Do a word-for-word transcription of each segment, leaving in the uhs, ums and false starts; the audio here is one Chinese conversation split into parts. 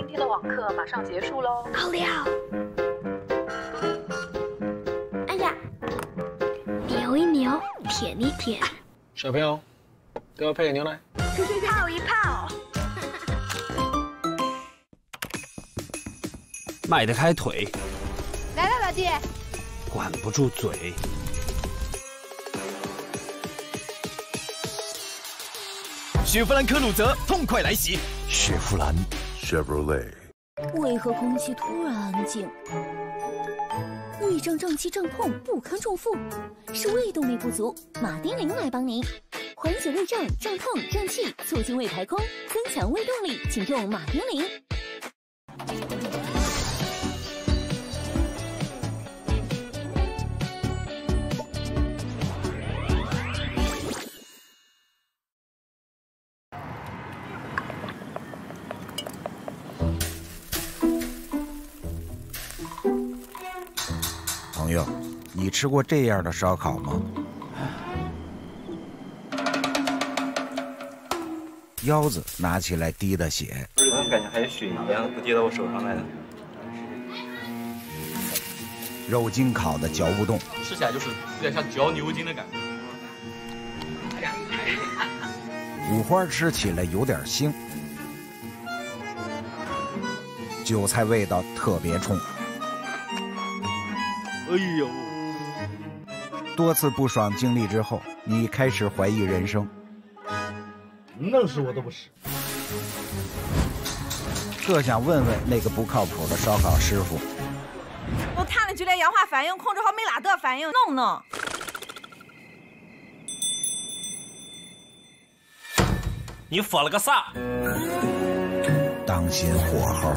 今天的网课马上结束喽。 好了。哎呀，瞄一瞄，舔一舔。 小朋友，给我配个牛奶。 泡一泡。 迈得开腿， 来了，老弟。 管不住嘴。 雪佛兰科鲁泽痛快来袭。 雪佛兰 Chevrolet。 为何空气突然安静？胃胀、胀气、胀痛，不堪重负，是胃动力不足。马丁啉来帮您缓解胃胀、胀痛、胀气，促进胃排空，增强胃动力，请用马丁啉。 朋友，你吃过这样的烧烤吗？腰子拿起来滴的血， 我感觉还有血一样都滴到我手上来了。 肉筋烤的嚼不动， 吃起来就是有点像嚼牛筋的感觉。 五花吃起来有点腥，韭菜味道特别冲。 哎呦！ 多次不爽经历之后，你开始怀疑人生。 弄死我都不是。 特想问问那个不靠谱的烧烤师傅。 我看了剧烈氧化反应，控制好美拉德反应，弄弄。 你佛了个啥？ 当心火候。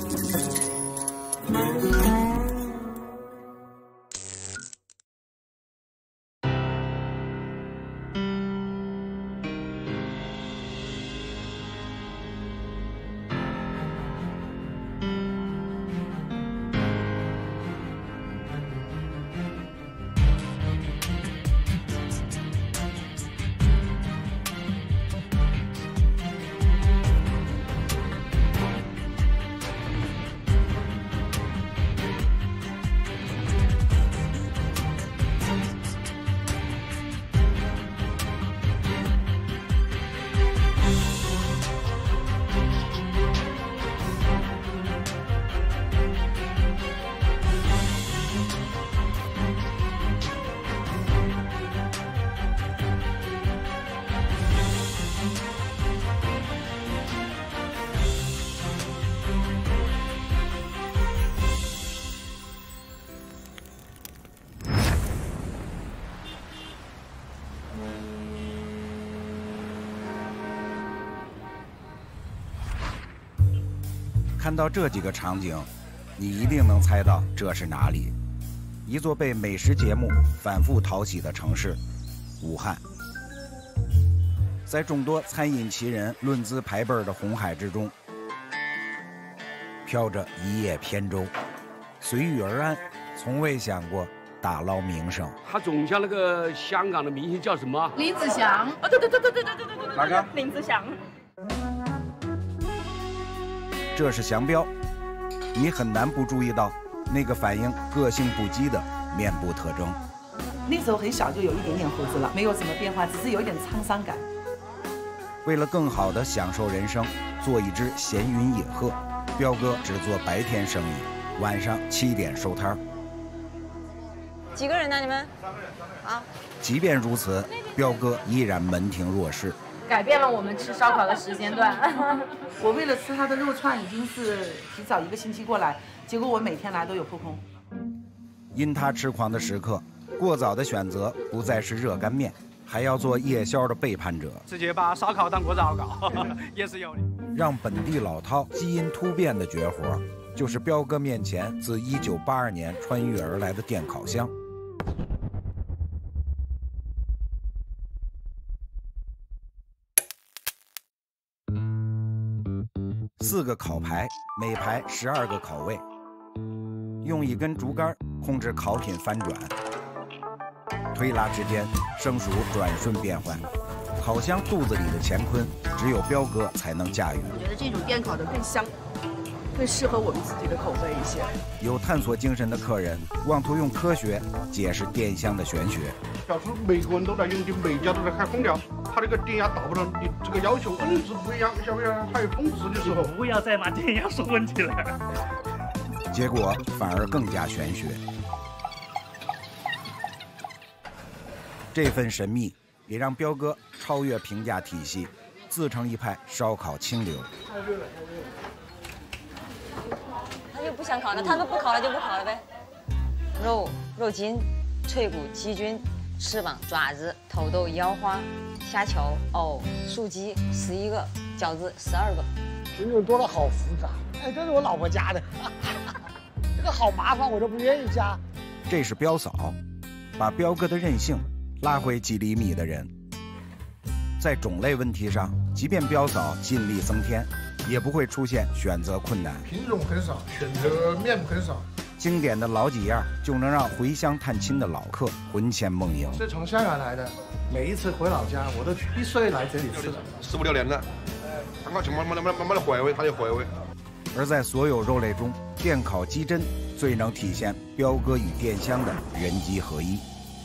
看到这几个场景，你一定能猜到这是哪里。一座被美食节目反复讨喜的城市——武汉。在众多餐饮奇人论资排辈的红海之中，飘着一叶扁舟，随遇而安，从未想过打捞名声。 他总像那个香港的明星叫什么？ 林子祥。哦，对对对对对对对对对。 哪个？ 林子祥。 这是祥彪，你很难不注意到那个反映个性不羁的面部特征。 那时候很小就有一点点胡子了，没有什么变化，只是有一点沧桑感。 为了更好地享受人生，做一只闲云野鹤，彪哥只做白天生意，晚上七点收摊。 几个人呢？你们？ 三个人，三个人。啊。 即便如此，彪哥依然门庭若市。 改变了我们吃烧烤的时间段。 我为了吃他的肉串，已经是提早一个星期过来，结果我每天来都有扑空。 因他痴狂的时刻，过早的选择不再是热干面，还要做夜宵的背叛者， 直接把烧烤当过早搞，也是有的。 让本地老饕基因突变的绝活，就是彪哥面前自一九八二年穿越而来的电烤箱。四个烤排，每排十二个烤位，用一根竹竿控制烤品翻转，推拉之间生熟转瞬变换。烤箱肚子里的乾坤，只有彪哥才能驾驭。 我觉得这种电烤的更香。 更适合我们自己的口味一些。 有探索精神的客人妄图用科学解释电箱的玄学。 要是每个人都在用的，每家都在开空调，它这个电压达不到你这个要求，本质不一样，晓不晓得？还有峰值的时候， 不要再拿电压说问题了。 结果反而更加玄学。这份神秘也让彪哥超越评价体系，自成一派烧烤清流。 太热了，太热了。他就不想烤了，他说不烤了就不烤了呗。肉、肉筋、脆骨、鸡菌、翅膀、爪子、头豆、腰花、虾球、藕、素鸡十一个，饺子十二个。 品种多了好复杂，哎，这是我老婆加的，这个好麻烦，我都不愿意加。 这是彪嫂，把彪哥的韧性拉回几厘米的人。在种类问题上，即便彪嫂尽力增添，也不会出现选择困难。 品种很少，选择面很少。 经典的老几样就能让回乡探亲的老客魂牵梦萦。 是从香港来的，每一次回老家，我都必须来这里吃的。 十五六年了，刚刚就慢慢的、慢慢的回味，它就回味。 而在所有肉类中，电烤鸡胗最能体现彪哥与电香的人机合一。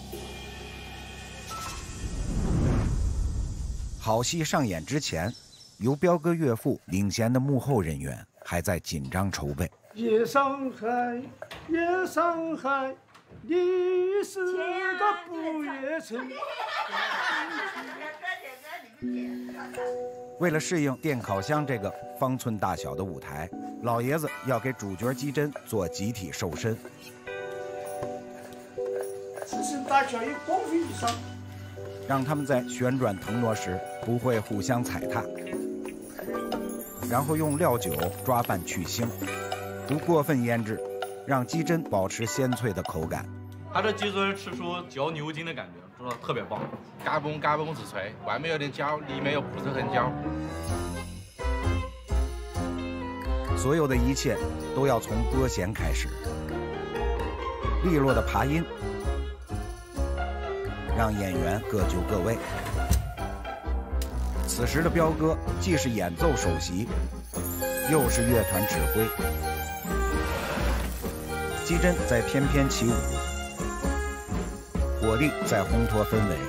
好戏上演之前，由彪哥岳父领衔的幕后人员还在紧张筹备。 夜上海，夜上海，你是个不夜城。 为了适应电烤箱这个方寸大小的舞台，老爷子要给主角鸡胗做集体瘦身。 只是大小一公分以上， 让他们在旋转腾挪时不会互相踩踏，然后用料酒抓拌去腥，不过分腌制，让鸡胗保持鲜脆的口感。 它的鸡胗吃出嚼牛筋的感觉，真的特别棒， 嘎嘣嘎嘣是脆，外面有点焦，里面又不是很焦。 所有的一切都要从拨弦开始，利落的爬音让演员各就各位。此时的彪哥既是演奏首席，又是乐团指挥。鸡胗在翩翩起舞，火力在烘托氛围。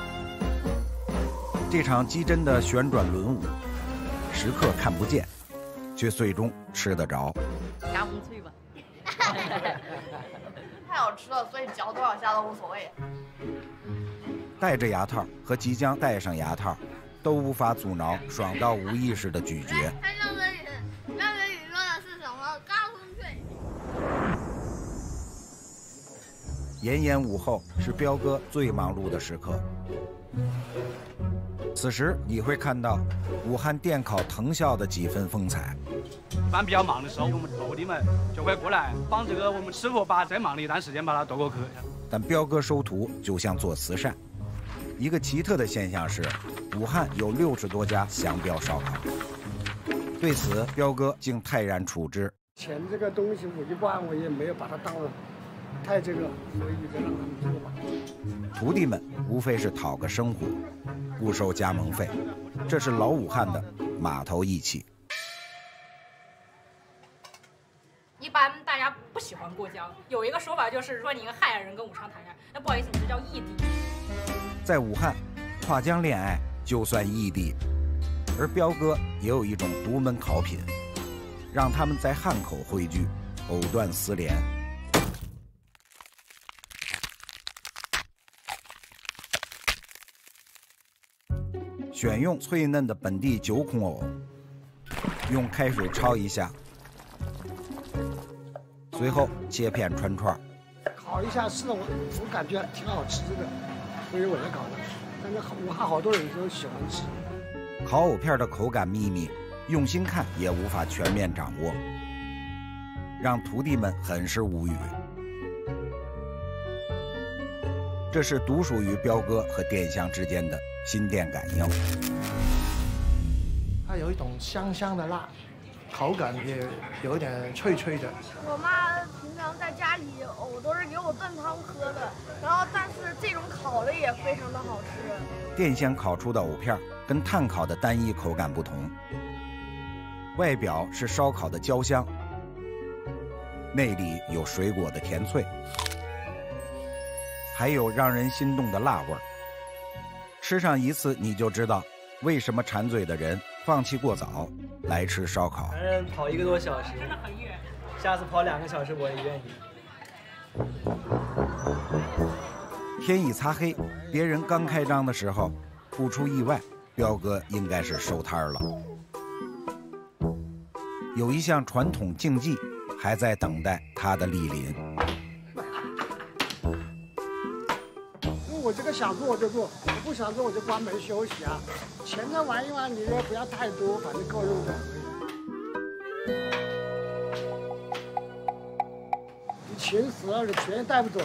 这场鸡胗的旋转轮舞，时刻看不见，却最终吃得着。 牙不脆吧？ 太好吃了，所以嚼多少下都无所谓。 戴着牙套和即将戴上牙套，都无法阻挠爽到无意识的咀嚼。 他上次你，上次你说的是什么？高风脆。 炎炎午后是彪哥最忙碌的时刻。此时你会看到武汉电烤藤校的几分风采。 一般比较忙的时候，我们徒弟们就会过来帮这个我们师傅把再忙的一段时间把它夺过去。 但彪哥收徒就像做慈善。一个奇特的现象是，武汉有六十多家祥彪烧烤。对此，彪哥竟泰然处之。 钱这个东西，我一般我也没有把它当太这个，所以就让他们做吧。 徒弟们无非是讨个生活，不收加盟费，这是老武汉的码头义气。 一般大家不喜欢过江，有一个说法就是说你一个汉人跟武昌谈恋爱，那不好意思，你这叫异地。 在武汉，跨江恋爱就算异地，而彪哥也有一种独门烤品，让他们在汉口汇聚，藕断丝连。选用脆嫩的本地九孔藕，用开水焯一下，随后切片穿串。 烤一下是的，我我感觉挺好吃的，所以我来搞的。但是武汉好多人都喜欢吃。 烤藕片的口感秘密，用心看也无法全面掌握，让徒弟们很是无语。这是独属于彪哥和电香之间的心电感应。 它有一种香香的辣，口感也有一点脆脆的。 我妈平常在家里藕都是给我炖汤喝的，然后但是这种烤的也非常的好吃。 电香烤出的藕片跟炭烤的单一口感不同， 外表是烧烤的焦香，内里有水果的甜脆，还有让人心动的辣味儿。吃上一次你就知道为什么馋嘴的人放弃过早来吃烧烤。 反正跑一个多小时，下次跑两个小时我也愿意。 天一擦黑，别人刚开张的时候，不出意外，彪哥应该是收摊了。有一项传统竞技还在等待他的莅临。 我这个想做我就做，我不想做我就关门休息啊。前面玩一玩，你也不要太多，反正够用就可以。你钱死了，你钱带不走。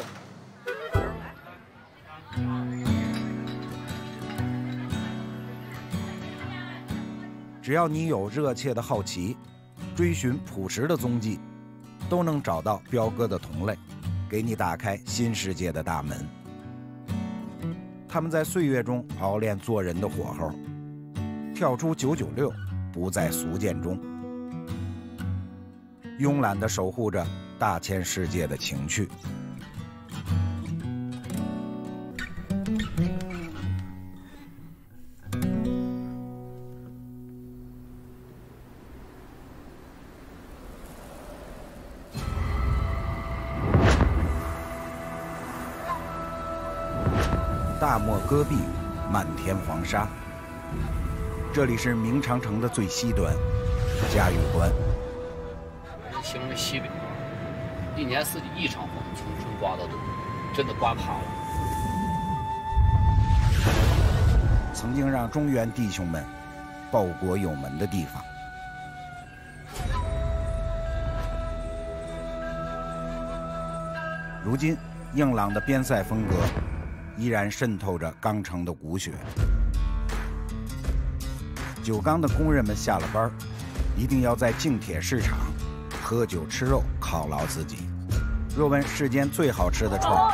只要你有热切的好奇，追寻朴实的踪迹，都能找到彪哥的同类，给你打开新世界的大门。他们在岁月中熬练做人的火候，跳出九九六，不在俗见中，慵懒地守护着大千世界的情趣。大漠戈壁，漫天黄沙。这里是明长城的最西端，嘉峪关。 形容西北，一年四季一场风，从春刮到冬，真的刮怕了。 曾经让中原弟兄们报国有门的地方。如今，硬朗的边塞风格依然渗透着钢城的骨血。九钢的工人们下了班，一定要在净铁市场喝酒吃肉犒劳自己。若问世间最好吃的串，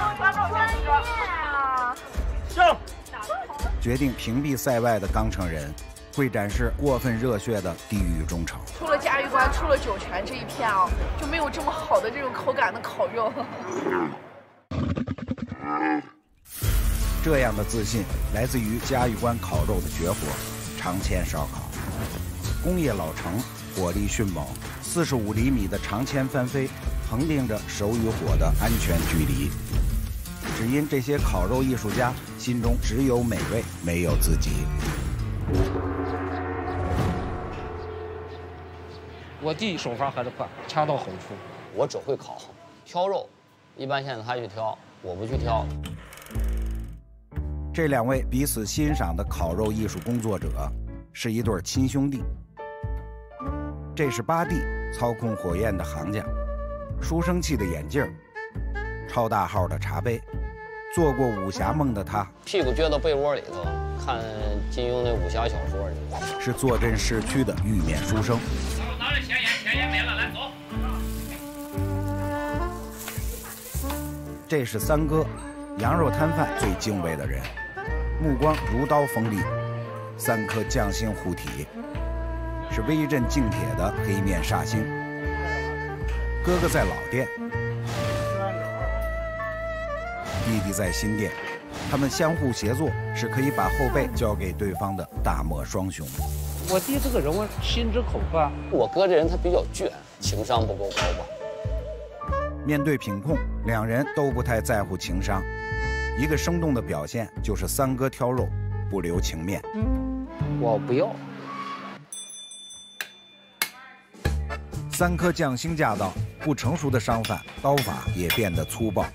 上决定屏蔽塞外的钢城人，会展示过分热血的地狱忠诚。 出了嘉峪关，出了酒泉这一片啊，就没有这么好的这种口感的烤肉。 这样的自信来自于嘉峪关烤肉的绝活——长签烧烤。工业老城，火力迅猛，四十五厘米的长签翻飞，恒定着手与火的安全距离。只因这些烤肉艺术家心中只有美味，没有自己。 我弟手法还是快，恰到好处。我只会烤，挑肉，一般现在他去挑，我不去挑。 这两位彼此欣赏的烤肉艺术工作者是一对亲兄弟。这是八弟，操控火焰的行家，书生气的眼镜，超大号的茶杯。做过武侠梦的他， 屁股撅到被窝里头，看金庸那武侠小说去。 是坐镇市区的玉面书生。 拿着钱烟，钱烟没了，来走。 这是三哥，羊肉摊贩最敬畏的人，目光如刀锋利，三颗匠心护体，是威震净铁的黑面煞星。哥哥在老店，弟弟在新店，他们相互协作，是可以把后背交给对方的大漠双雄。 我弟这个人物心直口快，我哥这人他比较倔，情商不够高吧。 面对品控，两人都不太在乎情商。一个生动的表现就是三哥挑肉不留情面。 我不要。 三颗匠心驾到，不成熟的商贩刀法也变得粗暴。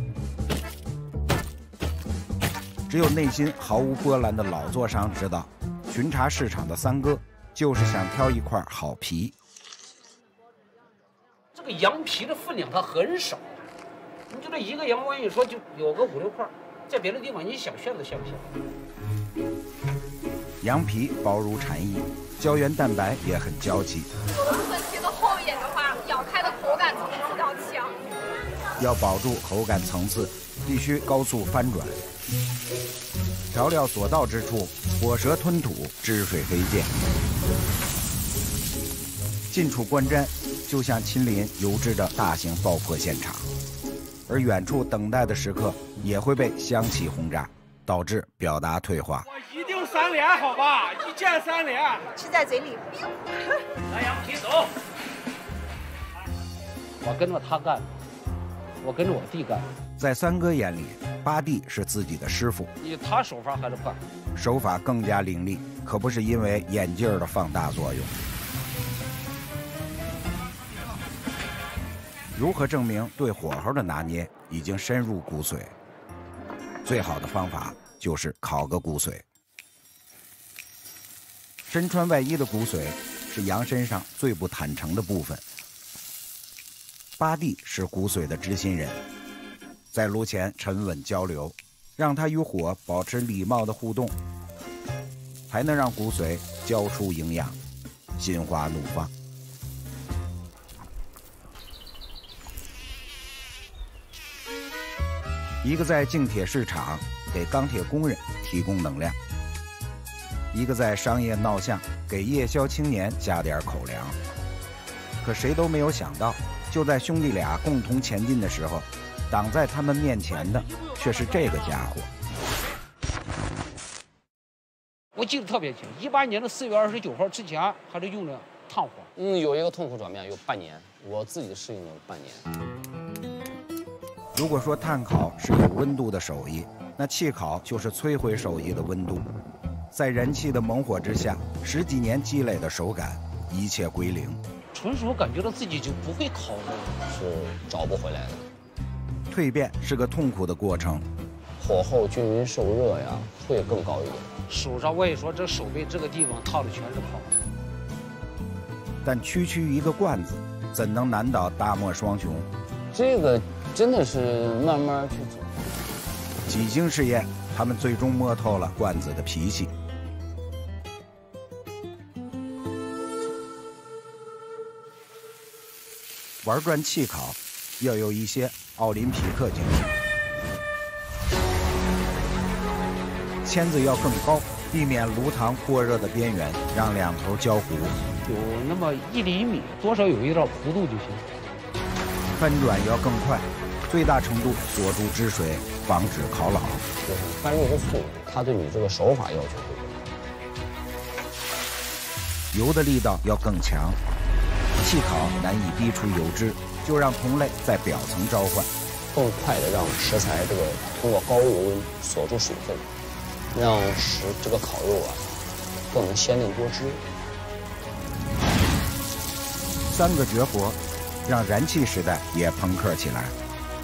只有内心毫无波澜的老座商知道，巡查市场的三哥就是想挑一块好皮。 这个羊皮的分量它很少，你就这一个羊羔，你说就有个五六块，在别的地方你想炫都炫不炫。 羊皮薄如蝉翼，胶原蛋白也很娇气。 笋切的厚一点的话，咬开的口感层次要强。 要保住口感层次，必须高速翻转。调料所到之处，火舌吞吐，汁水飞溅。 近处观瞻，就像亲临油脂的大型爆破现场。而远处等待的食客也会被香气轰炸，导致表达退化。 我一定三连，好吧？一键三连， 吃在嘴里。 南阳皮走。我跟着他干，我跟着我弟干。 在三哥眼里，八弟是自己的师傅， 以他手法还是快， 手法更加凌厉，可不是因为眼镜的放大作用。如何证明对火候的拿捏已经深入骨髓？最好的方法就是烤个骨髓。身穿外衣的骨髓是羊身上最不坦诚的部分。八弟是骨髓的知心人，在炉前沉稳交流，让它与火保持礼貌的互动，才能让骨髓交出营养，心花怒放。一个在竞铁市场给钢铁工人提供能量，一个在商业闹巷给夜宵青年加点口粮。可谁都没有想到，就在兄弟俩共同前进的时候，挡在他们面前的却是这个家伙。 我记得特别清，一八年的四月二十九号之前还是用的炭火。 嗯，有一个痛苦转变，有半年，我自己适应了半年。 如果说炭烤是有温度的手艺，那气烤就是摧毁手艺的温度。在人气的猛火之下，十几年积累的手感，一切归零。 纯属感觉到自己就不会烤肉， 是找不回来的。 蜕变是个痛苦的过程， 火候均匀受热呀，会更高一点。 手上我也说，这手背这个地方烫的全是泡。 但区区一个罐子，怎能难倒大漠双雄？ 这个真的是慢慢去做。 几经试验，他们最终摸透了罐子的脾气。玩转气烤，要有一些奥林匹克精神。签子要更高，避免炉膛过热的边缘让两头焦糊。 有那么一厘米，多少有一点弧度就行。 翻转要更快，最大程度锁住汁水，防止烤老。 就是翻肉的速度，它对你这个手法要求会高。 油的力道要更强，气烤难以逼出油脂，就让同类在表层召唤， 更快的让食材这个通过高油温锁住水分，让食这个烤肉啊更能鲜嫩多汁。 三个绝活，让燃气时代也朋克起来。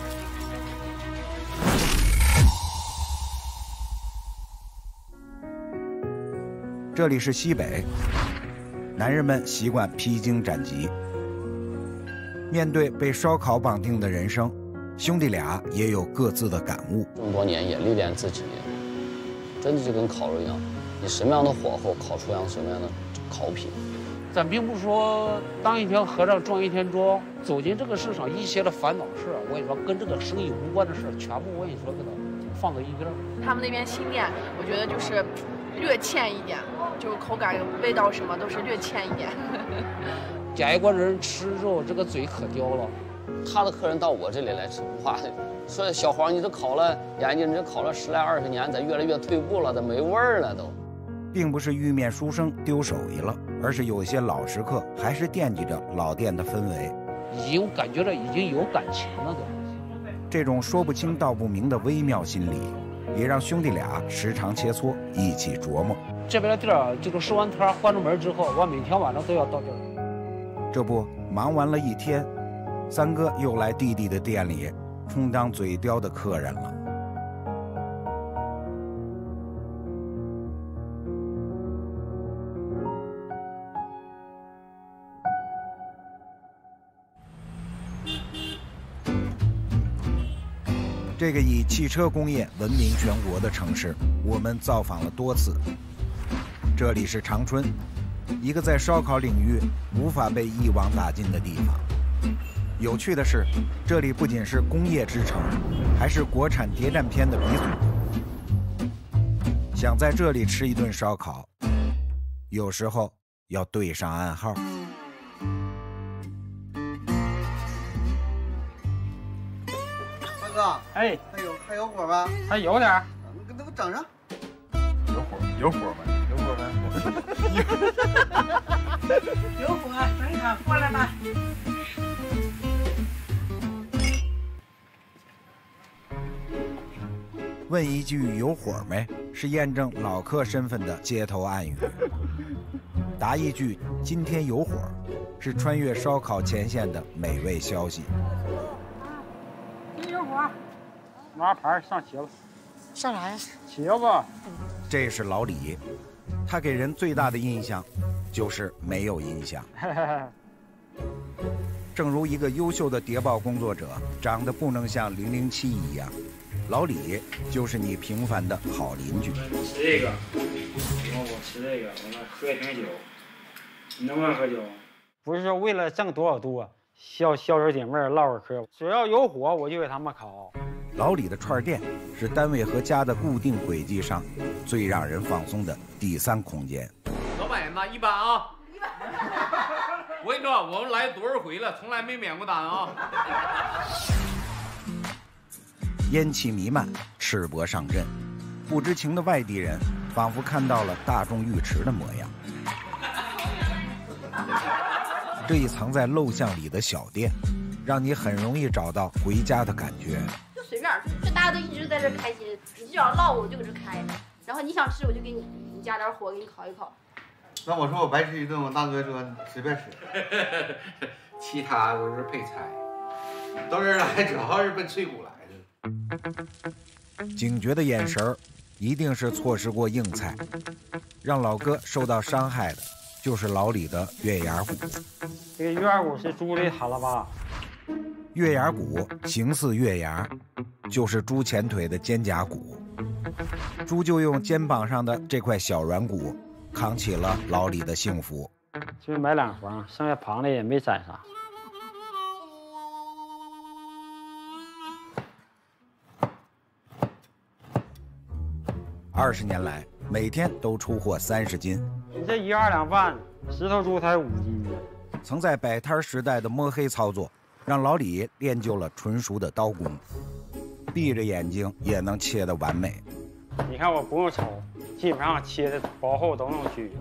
这里是西北，男人们习惯披荆斩棘。面对被烧烤绑定的人生，兄弟俩也有各自的感悟。 这么多年也历练自己，真的就跟烤肉一样，你什么样的火候烤出样什么样的烤品。 咱并不是说当一天和尚撞一天钟，走进这个市场一些的烦恼事，我跟你说跟这个生意无关的事，全部我跟你说给他放到一边。 他们那边新店，我觉得就是略欠一点，就是口感、味道什么都是略欠一点。 外国人吃肉这个嘴可刁了， 他的客人到我这里来吃，哇，说小黄你这烤了，眼睛你这烤了十来二十年，咋越来越退步了，咋没味儿了都。 并不是玉面书生丢手艺了，而是有些老食客还是惦记着老店的氛围， 已经感觉到已经有感情了都。 这种说不清道不明的微妙心理，也让兄弟俩时常切磋，一起琢磨。 这边的店儿就是收完摊关着门之后，我每天晚上都要到这儿。 这不，忙完了一天，三哥又来弟弟的店里，充当嘴刁的客人了。这个以汽车工业闻名全国的城市，我们造访了多次。这里是长春，一个在烧烤领域无法被一网打尽的地方。有趣的是，这里不仅是工业之城，还是国产谍战片的鼻祖。想在这里吃一顿烧烤，有时候要对上暗号。 哥， 哎， 还有还有火吗？ 还有点儿， 那给我整上。 有火，有火没？有火没？ 有火，整上过来吧。 问一句有火没，是验证老客身份的街头暗语；答一句今天有火，是穿越烧烤前线的美味消息。 今天有火，拿牌上齐了。 上啥呀？ 齐了吧？ 这是老李，他给人最大的印象就是没有印象。正如一个优秀的谍报工作者长得不能像零零七一样，老李就是你平凡的好邻居。 吃这个，然后我吃这个，完了喝一瓶酒。你能不能喝酒？不是说为了挣多少多，消消手解闷唠会嗑，只要有火我就给他们烤。 老李的串店是单位和家的固定轨迹上最让人放松的第三空间。 老板呐，一般啊。我跟你说，我们来多少回了，从来没免过单啊。 烟气弥漫，赤膊上阵，不知情的外地人仿佛看到了大众浴池的模样。这一藏在陋巷里的小店，让你很容易找到回家的感觉。 就随便，就大家都一直在这开心，你只要唠我就搁这开，然后你想吃我就给你，你加点火给你烤一烤。 那我说我白吃一顿，我大哥说随便吃， 其他都是配菜，到这儿来主要是奔脆骨来的。警觉的眼神儿，一定是错失过硬菜，让老哥受到伤害的，就是老李的月牙骨。 这个月牙骨是猪的哈喇巴。 月牙骨形似月牙，就是猪前腿的肩胛骨。猪就用肩膀上的这块小软骨扛起了老李的幸福。 就是买两房，剩下旁的也没攒啥。 二十年来，每天都出货三十斤。 你这一月二两半，十头猪才五斤。 曾在摆摊时代的摸黑操作，让老李练就了纯熟的刀工，闭着眼睛也能切得完美。 你看我不用瞅，基本上切的薄厚都能去。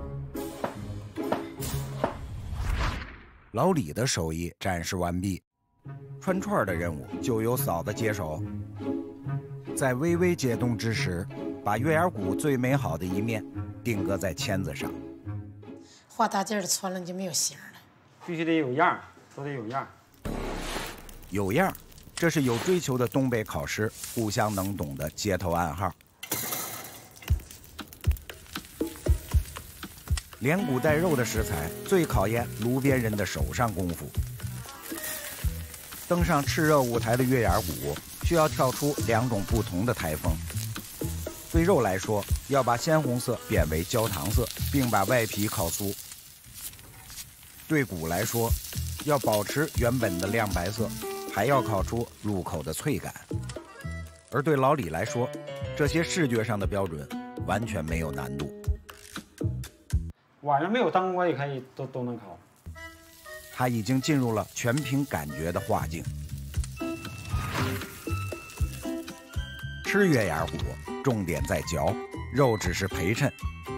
老李的手艺展示完毕，串串的任务就由嫂子接手。在微微解冻之时，把月牙骨最美好的一面定格在签子上。 花大劲儿的穿了就没有型了， 必须得有样，都得有样。 有样，这是有追求的东北烤师互相能懂的街头暗号。连骨带肉的食材最考验炉边人的手上功夫。登上炽热舞台的月牙骨，需要跳出两种不同的台风。对肉来说，要把鲜红色变为焦糖色，并把外皮烤酥；对骨来说，要保持原本的亮白色，还要烤出入口的脆感。而对老李来说，这些视觉上的标准完全没有难度。 晚上没有灯，我也可以都都能烤。 他已经进入了全凭感觉的画境。吃月牙骨，重点在嚼，肉只是陪衬。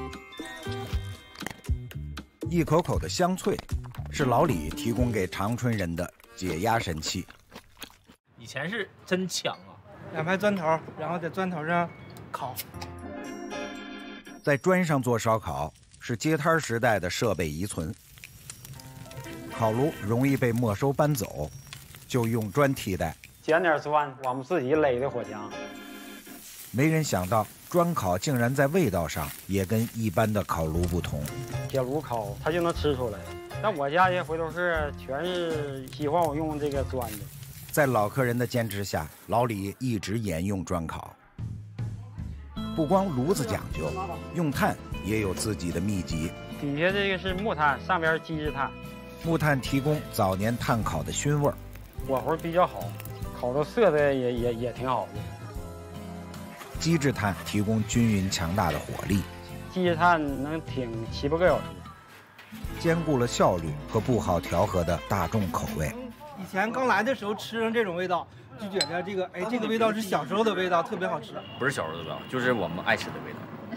一口口的香脆，是老李提供给长春人的解压神器。 以前是真抢啊！ 两排砖头，然后在砖头上烤。 在砖上做烧烤是街摊时代的设备遗存。烤炉容易被没收搬走，就用砖替代。 捡点砖，我们自己垒的火墙。 没人想到，砖烤竟然在味道上也跟一般的烤炉不同。 铁炉烤它就能吃出来，但我家这回头是全是喜欢我用这个砖的。 在老客人的坚持下，老李一直沿用砖烤。不光炉子讲究，用炭也有自己的秘籍。 底下这个是木炭，上边机制炭。 木炭提供早年炭烤的熏味儿， 火候比较好，烤的色的也也也挺好的。 机制炭提供均匀强大的火力， 机制炭能挺七八个小时， 兼顾了效率和不好调和的大众口味。 以前刚来的时候吃上这种味道， 就觉得这个哎，这个味道是小时候的味道，特别好吃。 不是小时候的味道，就是我们爱吃的味道。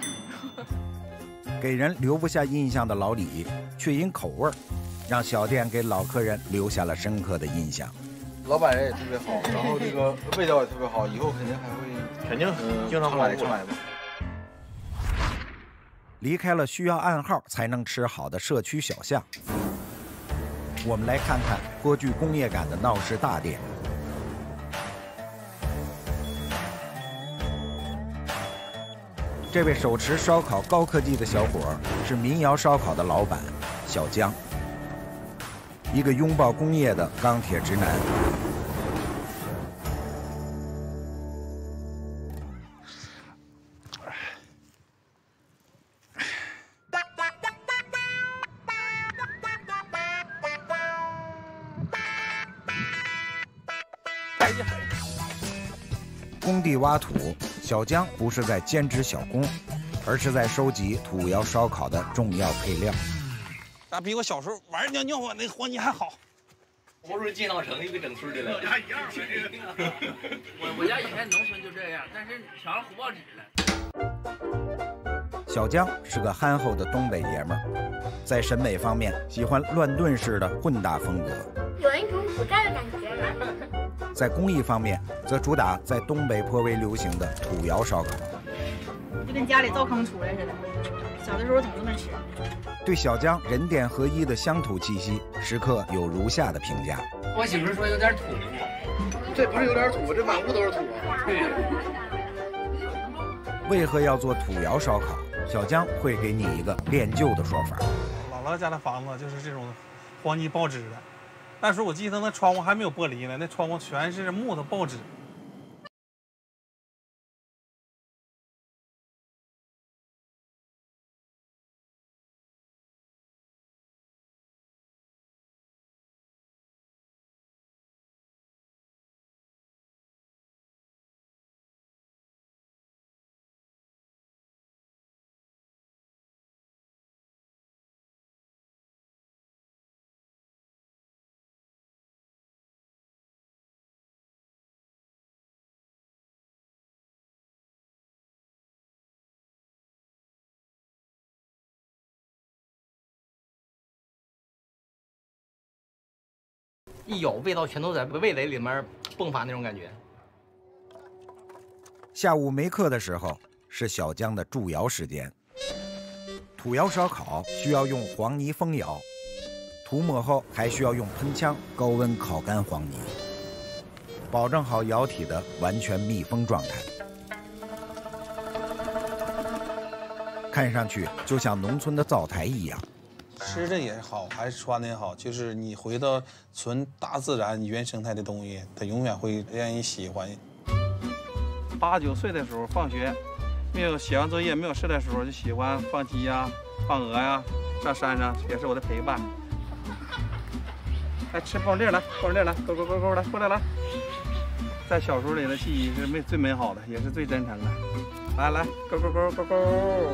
给人留不下印象的老李，却因口味儿，让小店给老客人留下了深刻的印象。 老板人也特别好，然后这个味道也特别好，以后肯定还会肯定经常来常来吧。 离开了需要暗号才能吃好的社区小巷，我们来看看颇具工业感的闹市大店。这位手持烧烤高科技的小伙是民谣烧烤的老板小江，一个拥抱工业的钢铁直男。工地挖土，小江不是在兼职小工，而是在收集土窑烧烤的重要配料。 咋比我小时候玩尿尿啊那黄泥还好？ 我是建造成一个整村的了。 我家一样我我家以前农村就这样，但是墙上糊报纸了。 小江是个憨厚的东北爷们儿，在审美方面喜欢乱炖式的混搭风格， 有一种古代的感觉。 在工艺方面，则主打在东北颇为流行的土窑烧烤， 就跟家里灶坑出来似的。小的时候总这么吃。 对小江人店合一的乡土气息，时刻有如下的评价： 我媳妇说有点土， 这不是有点土，这满屋都是土。 对。 为何要做土窑烧烤？小江会给你一个练就的说法。 姥姥家的房子就是这种黄泥报纸的。那时候我记得那窗户还没有玻璃呢，那窗户全是木头报纸。 一咬味道全都在味蕾里面迸发那种感觉。 下午没课的时候是小江的筑窑时间。土窑烧烤需要用黄泥封窑，涂抹后还需要用喷枪高温烤干黄泥，保证好窑体的完全密封状态。看上去就像农村的灶台一样。 吃着也好，还是穿的也好，就是你回到纯大自然原生态的东西，它永远会让人喜欢。八九岁的时候放学，没有写完作业没有事的时候，就喜欢放鸡呀、放鹅呀，上山上也是我的陪伴。来吃棒粒来，棒粒来，勾勾勾勾来，过来来。在小时候里的记忆是美最美好的，也是最真诚的。来来，勾勾勾勾勾。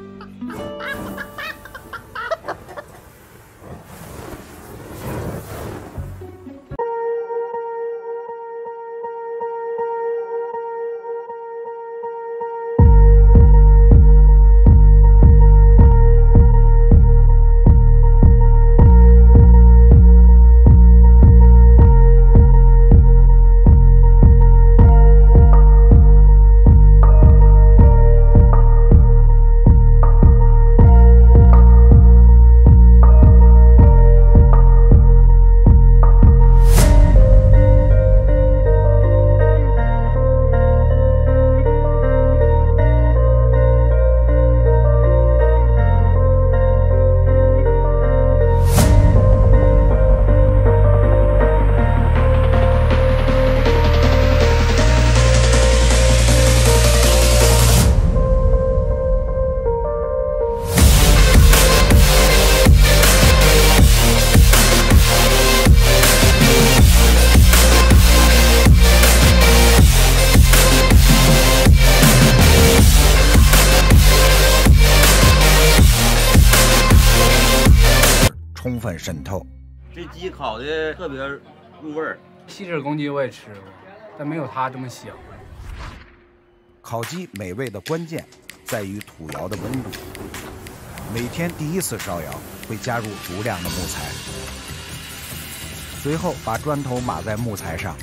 充分渗透。 这鸡烤的特别入味儿。 锡纸公鸡我也吃过， 但没有它这么香。 烤鸡美味的关键在于土窑的温度。每天第一次烧窑会加入足量的木材，随后把砖头码在木材上。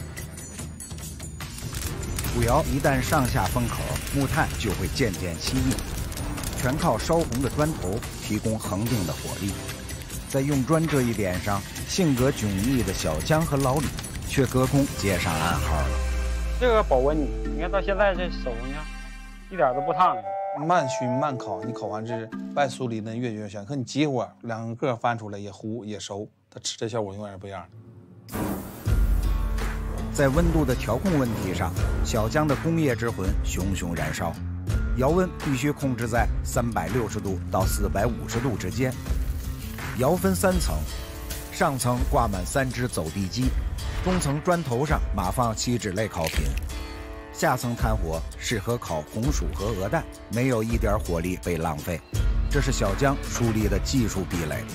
土窑一旦上下封口，木炭就会渐渐吸硬，全靠烧红的砖头提供恒定的火力。在用砖这一点上，性格迥异的小江和老李却隔空接上暗号了。 这个保温，你看到现在这手呢，一点都不烫。 慢熏慢烤，你烤完这外酥里嫩，越越香。可你急火，两个翻出来也糊也熟，它吃的效果永远是不一样的。 在温度的调控问题上，小江的工业之魂熊熊燃烧。窑温必须控制在三百六十度到四百五十度之间。窑分三层，上层挂满三只走地鸡，中层砖头上码放锡纸类烤品。下层炭火适合烤红薯和鹅蛋，没有一点火力被浪费，这是小江树立的技术壁垒。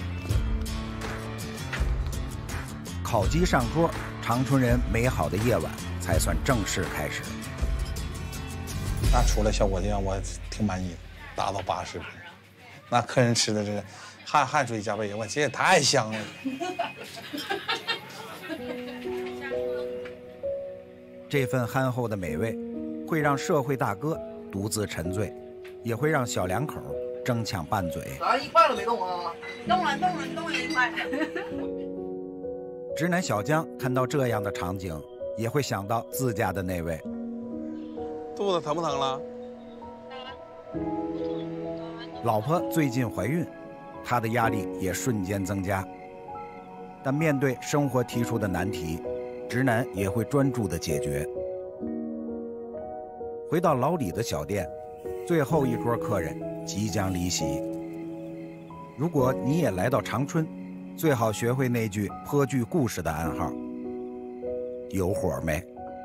烤鸡上桌，长春人美好的夜晚才算正式开始。 那出来效果让我挺满意，达到八十分。那客人吃的这个汗汗水浃背，我这也太香了。 这份憨厚的美味，会让社会大哥独自沉醉，也会让小两口争抢拌嘴。 咋一块都没动啊？ 动了，动了，动了一块。 直男小江看到这样的场景，也会想到自家的那位。 肚子疼不疼了？ 老婆最近怀孕，他的压力也瞬间增加。但面对生活提出的难题，直男也会专注地解决。回到老李的小店，最后一桌客人即将离席。如果你也来到长春，最好学会那句颇具故事的暗号：有火没？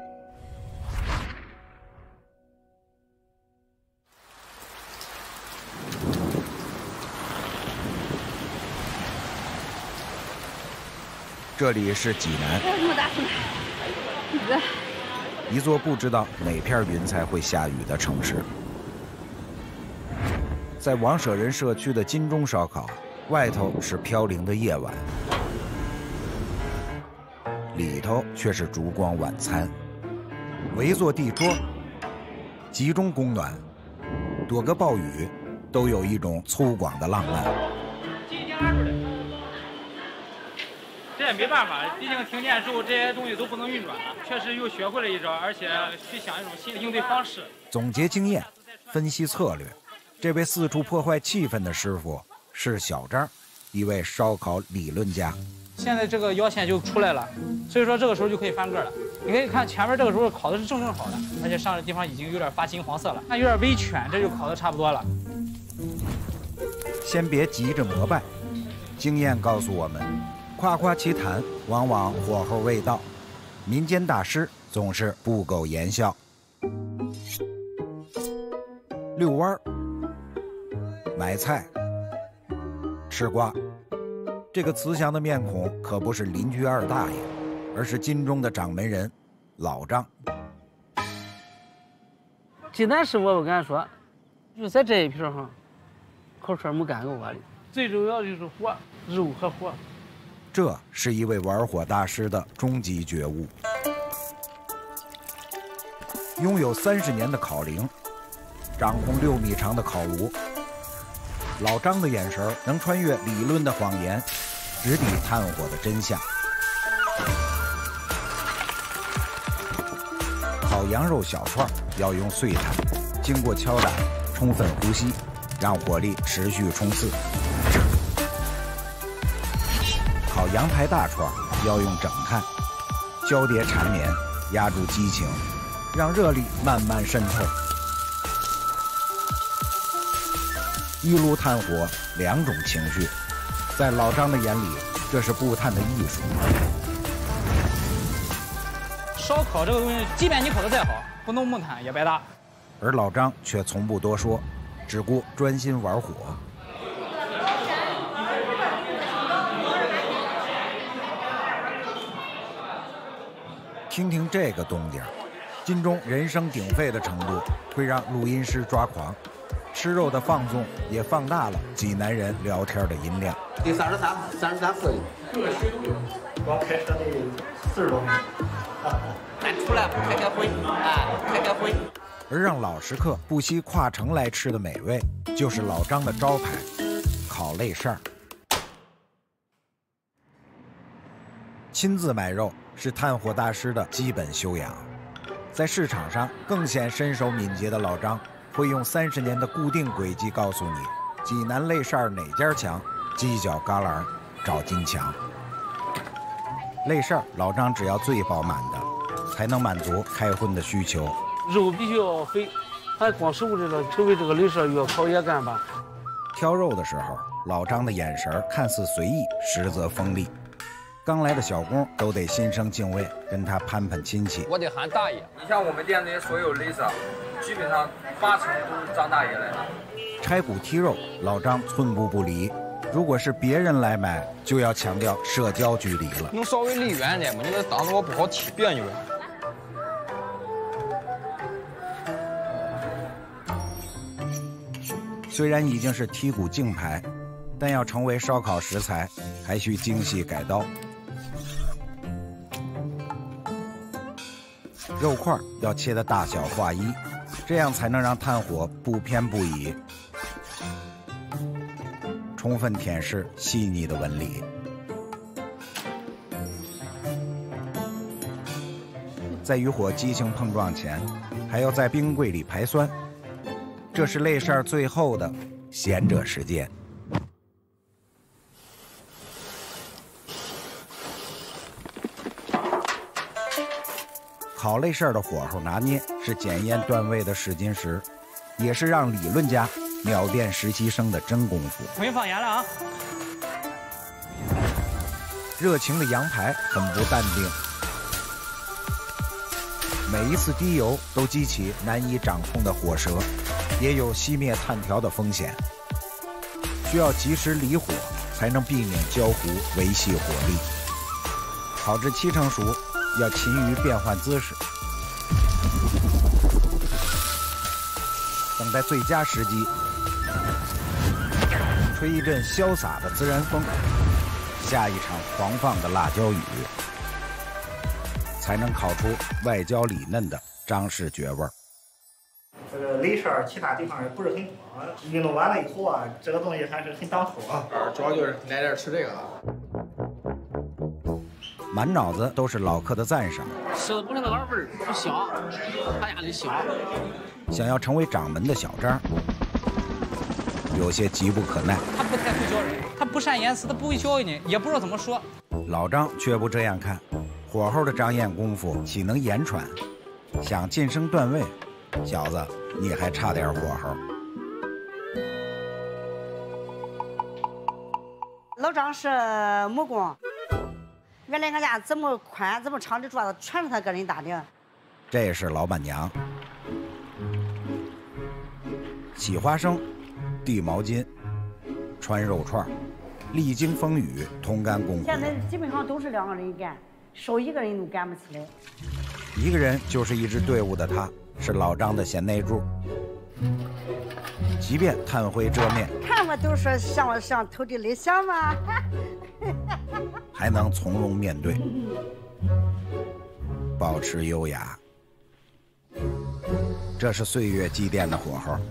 这里是济南，一座不知道哪片云彩会下雨的城市。在王舍人社区的金钟烧烤，外头是飘零的夜晚，里头却是烛光晚餐。围坐地桌，集中供暖，躲个暴雨，都有一种粗犷的浪漫。 这也没办法，毕竟停电之后这些东西都不能运转了。确实又学会了一招，而且去想一种新的应对方式。 总结经验，分析策略。这位四处破坏气氛的师傅是小张，一位烧烤理论家。 现在这个腰线就出来了，所以说这个时候就可以翻个了。你可以看前面这个时候烤的是正正好的，而且上的地方已经有点发金黄色了，那有点微卷，这就烤的差不多了。 先别急着膜拜，经验告诉我们，夸夸其谈往往火候未到，民间大师总是不苟言笑。遛弯儿、买菜、吃瓜，这个慈祥的面孔可不是邻居二大爷，而是金钟的掌门人老张。 济南师傅，我跟他说，就在这一片上，口水没干过我的，最主要就是火，肉和火。 这是一位玩火大师的终极觉悟。拥有三十年的烤龄，掌控六米长的烤炉，老张的眼神能穿越理论的谎言，直抵炭火的真相。烤羊肉小串要用碎炭，经过敲打，充分呼吸，让火力持续冲刺。烤羊排大串要用整炭，交叠缠绵，压住激情，让热力慢慢渗透。一炉炭火，两种情绪，在老张的眼里，这是布炭的艺术。 烧烤这个东西，即便你烤得再好，不弄木炭也白搭。 而老张却从不多说，只顾专心玩火。听听这个动静， 金钟人声鼎沸的程度会让录音师抓狂，吃肉的放纵也放大了济南人聊天的音量。 第三十三，三十三次。 各个区都有，光开车得四十多分钟。 咱出来开开会，哎，开开会。 而让老食客不惜跨城来吃的美味，就是老张的招牌——烤肋扇儿。亲自买肉是炭火大师的基本修养，在市场上更显身手敏捷的老张，会用三十年的固定轨迹告诉你，济南肋扇儿哪家强，犄角旮旯找金强。肋扇儿老张只要最饱满的，才能满足开荤的需求。 肉必须要肥，还光熟着了，除非这个肋扇越烤越干巴。 挑肉的时候，老张的眼神看似随意，实则锋利。刚来的小工都得心生敬畏，跟他攀攀亲戚。 我得喊大爷。你像我们店里所有肋扇，基本上八成都是张大爷来的。 拆骨剔肉，老张寸步不离。如果是别人来买，就要强调社交距离了。 能稍微离远点吗？你这挡着我不好踢，别扭。 虽然已经是剔骨净排，但要成为烧烤食材，还需精细改刀。肉块要切的大小划一，这样才能让炭火不偏不倚，充分舔舐细腻的纹理。在与火激情碰撞前，还要在冰柜里排酸。这是肋扇最后的闲者时间。烤肋扇的火候拿捏是检验段位的试金石，也是让理论家秒电实习生的真功夫。 重新放盐了啊！ 热情的羊排很不淡定，每一次滴油都激起难以掌控的火舌，也有熄灭炭条的风险，需要及时离火才能避免焦糊，维系火力。烤至七成熟，要勤于变换姿势，等待最佳时机，吹一阵潇洒的孜然风，下一场狂放的辣椒雨，才能烤出外焦里嫩的张氏绝味儿。 这个肋扇其他地方也不是很多，运动完了以后啊，这个东西还是很挡口啊。 主要就是来这儿吃这个啊。 满脑子都是老客的赞赏， 吃的不是那个味儿，不香，他家的香。 想要成为掌门的小张，有些急不可耐。 他不太会教人，他不善言辞，他不会教你，也不知道怎么说。 老张却不这样看，火候的掌眼功夫岂能言传？想晋升段位，小子，你还差点火候。 老张是木工，原来俺家这么宽、这么长的桌子，全是他个人搭的。 这是老板娘，洗花生、递毛巾、穿肉串，历经风雨，同甘共苦。 现在基本上都是两个人干，少一个人都干不起来。 一个人就是一支队伍的他，是老张的贤内助。即便炭灰遮面， 看我都说像像头的理想嘛， 还能从容面对，保持优雅。这是岁月积淀的火候。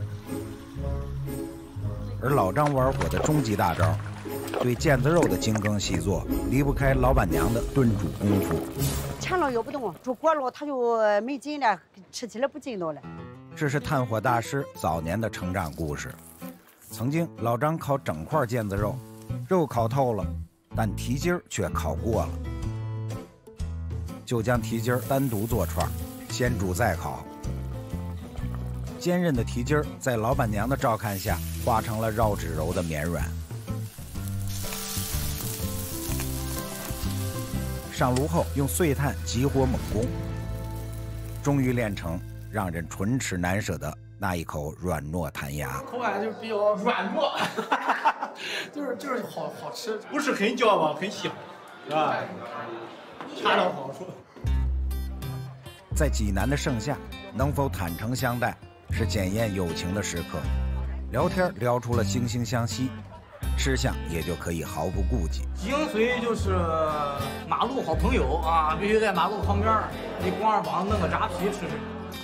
而老张玩火的终极大招，对腱子肉的精耕细作，离不开老板娘的炖煮功夫。 前烙咬不动，煮过了它就没劲了，吃起来不劲道了。 这是炭火大师早年的成长故事。曾经老张烤整块腱子肉，肉烤透了，但蹄筋儿却烤过了，就将蹄筋儿单独做串，先煮再烤。坚韧的蹄筋儿在老板娘的照看下，化成了绕指柔的绵软。上炉后用碎炭急火猛攻，终于练成让人唇齿难舍的那一口软糯弹牙。 口感就是比较软糯，就是就是好好吃，不是很焦吧，很香，是吧？恰到好处。 在济南的盛夏，能否坦诚相待，是检验友情的时刻。聊天聊出了惺惺相惜，吃相也就可以毫不顾忌。 精髓就是马路好朋友啊，必须在马路旁边，你光着膀子弄个炸皮吃吃。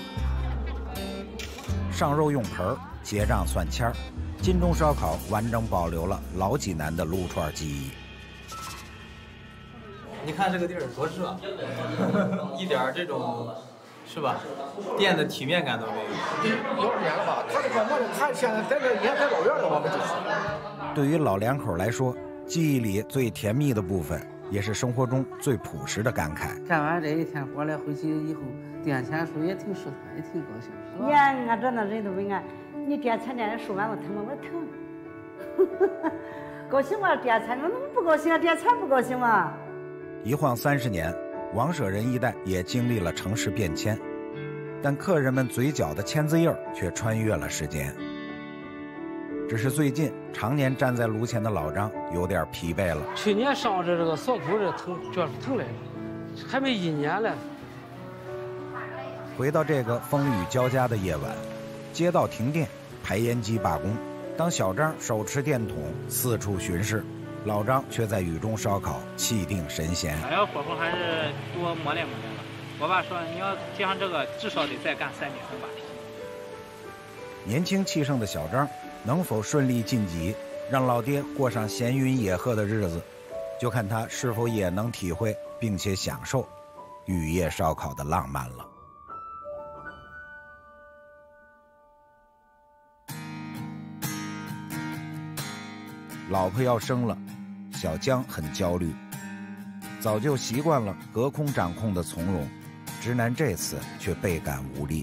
上肉用盆儿，结账算签儿。金钟烧烤完整保留了老济南的撸串记忆。 你看这个地儿多热，一点这种是吧？店的体面感都没有。 有年了吧？他这个我他现在在这沿海老院的，我们就是。 对于老两口来说，记忆里最甜蜜的部分，也是生活中最朴实的感慨。 干完这一天活了，回去以后店钱数也挺舒坦，也挺高兴。 你看俺这那人都问俺，你店前店数完我疼吗？我疼。高兴吗？店钱我怎么不高兴啊？店钱不高兴吗？ 一晃三十年，王舍人一代也经历了城市变迁，但客人们嘴角的签字印却穿越了时间。只是最近常年站在炉前的老张有点疲惫了。 去年上这这个锁骨这疼，脚是疼来了，还没一年了。 回到这个风雨交加的夜晚，街道停电，排烟机罢工。当小张手持电筒四处巡视，老张却在雨中烧烤，气定神闲。 想要火候还是多磨练磨练吧。我爸说，你要接上这个，至少得再干三年吧。 年轻气盛的小张能否顺利晋级，让老爹过上闲云野鹤的日子，就看他是否也能体会并且享受雨夜烧烤的浪漫了。老婆要生了，小江很焦虑。早就习惯了隔空掌控的从容，直男这次却倍感无力。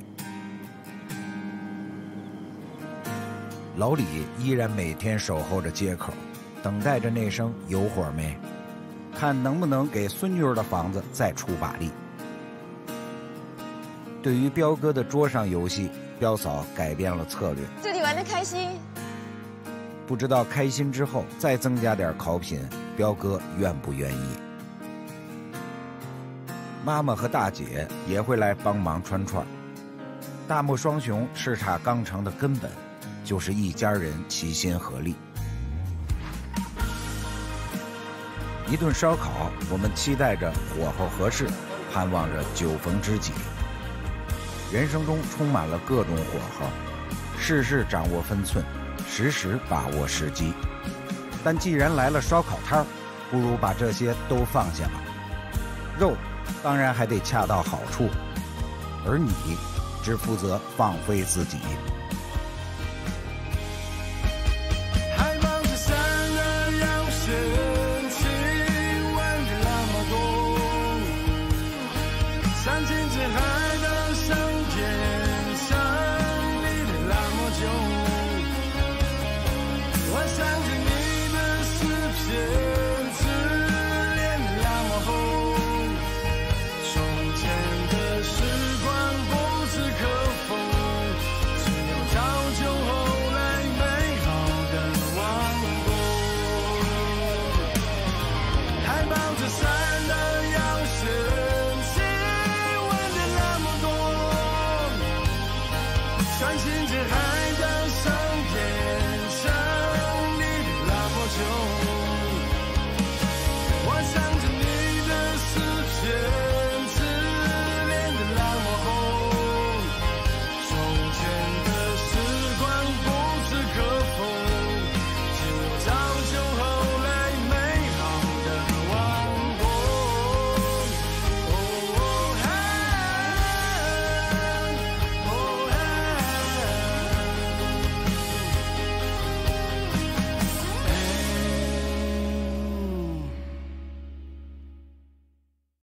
老李依然每天守候着街口，等待着那声有火没，看能不能给孙女儿的房子再出把力。对于彪哥的桌上游戏，彪嫂改变了策略。 这里玩得开心。 不知道开心之后再增加点烤品，彪哥愿不愿意？妈妈和大姐也会来帮忙穿串。大木双雄叱咤钢城的根本，就是一家人齐心合力。一顿烧烤，我们期待着火候合适，盼望着酒逢知己。人生中充满了各种火候，事事掌握分寸，时时把握时机。但既然来了烧烤摊儿，不如把这些都放下吧。肉当然还得恰到好处，而你只负责放飞自己。 还忙着散了让深情问着那么多，三千只海